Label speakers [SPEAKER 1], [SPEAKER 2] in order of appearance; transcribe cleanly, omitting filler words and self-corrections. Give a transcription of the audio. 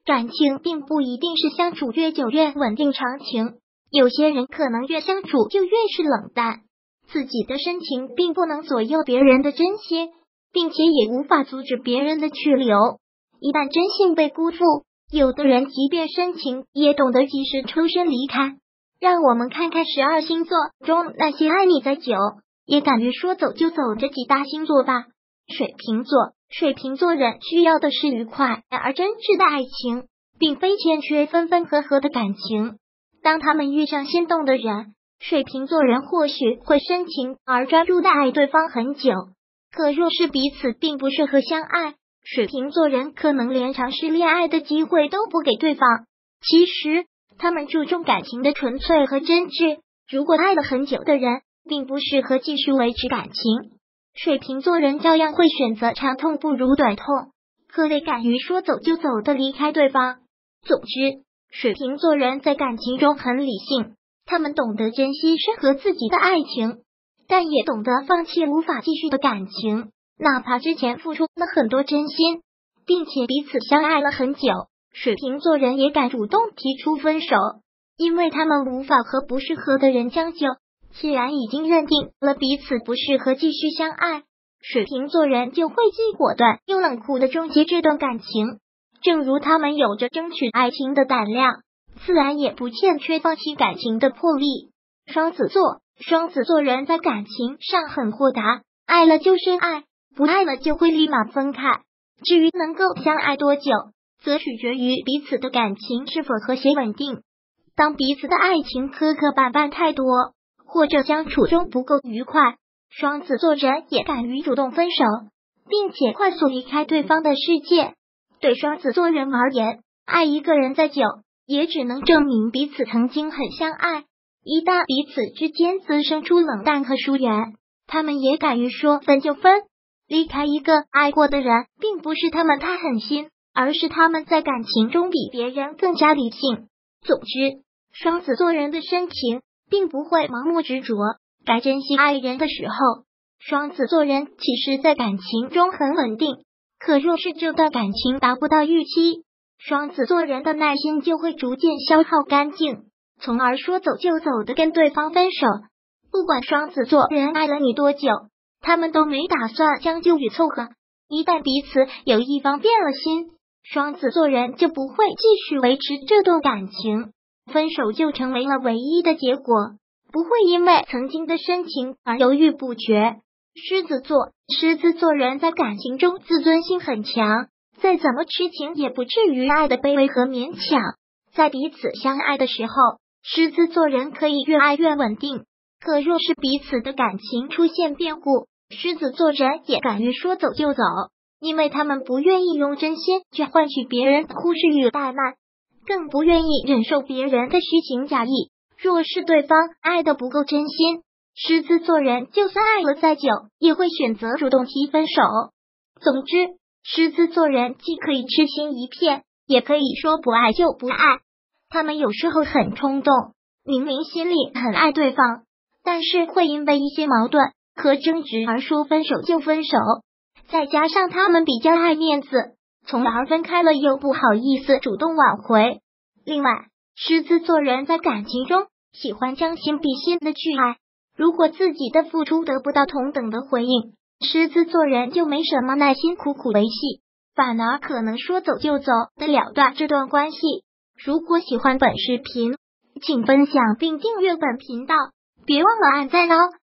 [SPEAKER 1] 感情并不一定是相处越久越稳定长情，有些人可能越相处就越是冷淡，自己的深情并不能左右别人的真心，并且也无法阻止别人的去留。一旦真心被辜负，有的人即便深情也懂得及时抽身离开。让我们看看12星座中那些爱你再久也敢于说走就走这几大星座吧。水瓶座，水瓶座人需要的是愉快而真挚的爱情，并非欠缺分分合合的感情。当他们遇上心动的人，水瓶座人或许会深情而专注地爱对方很久，可若是彼此并不适合相爱，水瓶座人可能连尝试恋爱的机会都不给对方。其实他们注重感情的纯粹和真挚，如果爱了很久的人并不适合继续维持感情，水瓶座人照样会选择长痛不如短痛，可得敢于说走就走的离开对方。总之，水瓶座人在感情中很理性，他们懂得珍惜适合自己的爱情，但也懂得放弃无法继续的感情，哪怕之前付出了很多真心，并且彼此相爱了很久，水瓶座人也敢主动提出分手，因为他们无法和不适合的人将就。既然已经认定了彼此不适合继续相爱，水瓶座人就会既果断又冷酷的终结这段感情。正如他们有着争取爱情的胆量，自然也不欠缺放弃感情的魄力。双子座，双子座人在感情上很豁达，爱了就深爱，不爱了就会立马分开。至于能够相爱多久，则取决于彼此的感情是否和谐稳定。当彼此的爱情磕磕绊绊太多，或者相处中不够愉快，双子座人也敢于主动分手，并且快速离开对方的世界。对双子座人而言，爱一个人再久，也只能证明彼此曾经很相爱。一旦彼此之间滋生出冷淡和疏远，他们也敢于说分就分。离开一个爱过的人，并不是他们太狠心，而是他们在感情中比别人更加理性。总之，双子座人的深情并不会盲目执着，该珍惜爱人的时候，双子座人其实在感情中很稳定。可若是这段感情达不到预期，双子座人的耐心就会逐渐消耗干净，从而说走就走的跟对方分手。不管双子座人爱了你多久，他们都没打算将就与凑合。一旦彼此有一方变了心，双子座人就不会继续维持这段感情，分手就成为了唯一的结果，不会因为曾经的深情而犹豫不决。狮子座，狮子座人在感情中自尊心很强，再怎么痴情也不至于爱的卑微和勉强。在彼此相爱的时候，狮子座人可以越爱越稳定，可若是彼此的感情出现变故，狮子座人也敢于说走就走，因为他们不愿意用真心去换取别人的忽视与怠慢，更不愿意忍受别人的虚情假意。若是对方爱的不够真心，狮子座人就算爱了再久，也会选择主动提分手。总之，狮子座人既可以痴心一片，也可以说不爱就不爱。他们有时候很冲动，明明心里很爱对方，但是会因为一些矛盾和争执而说分手就分手。再加上他们比较爱面子，从而分开了又不好意思主动挽回。另外，狮子座人在感情中喜欢将心比心的去爱，如果自己的付出得不到同等的回应，狮子座人就没什么耐心苦苦维系，反而可能说走就走的了断这段关系。如果喜欢本视频，请分享并订阅本频道，别忘了按赞哦。